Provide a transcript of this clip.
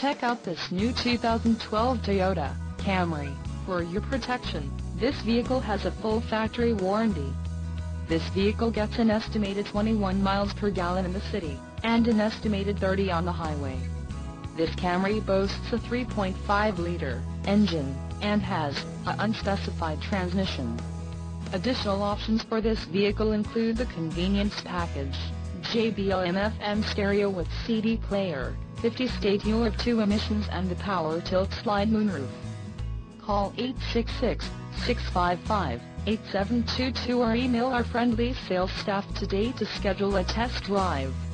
Check out this new 2012 Toyota Camry. For your protection, this vehicle has a full factory warranty. This vehicle gets an estimated 21 miles per gallon in the city, and an estimated 30 on the highway. This Camry boasts a 3.5-liter engine, and has an unspecified transmission. Additional options for this vehicle include the convenience package, JBL FM stereo with CD player, 50-state UR2 emissions and the power tilt slide moonroof. Call 866-655-8722 or email our friendly sales staff today to schedule a test drive.